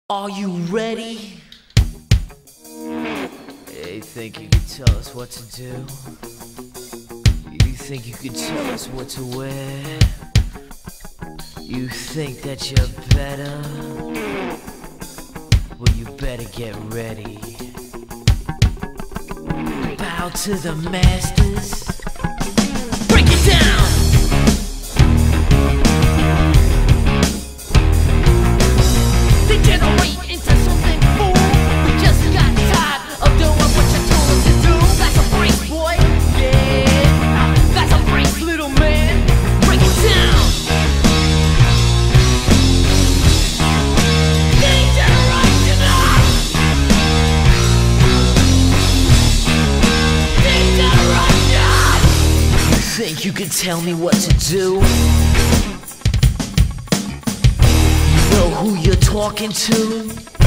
Are you ready? You think you could tell us what to do? You think you could tell us what to wear? You think that you're better? Well, you better get ready. Bow to the masters. Break it down! Degenerate into something fool. We just got tired of doing what you told us to do. That's a break, boy. Yeah, that's a break, little man. Break it down. Degeneration up. Degeneration. You think you can tell me what to do? Know who you're talking to?